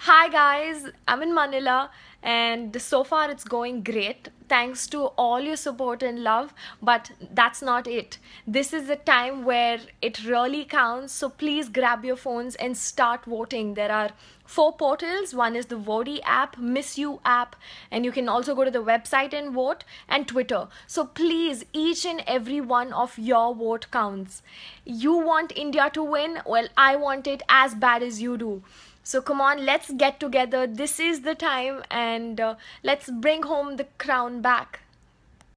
Hi guys, I'm in Manila and so far it's going great. Thanks to all your support and love, but that's not it. This is the time where it really counts, so please grab your phones and start voting. There are four portals. One is the Voti app, Miss You app, and you can also go to the website and vote, and Twitter. So please, each and every one of your vote counts. You want India to win? Well, I want it as bad as you do. So come on, let's get together. This is the time, and let's bring home the crown back.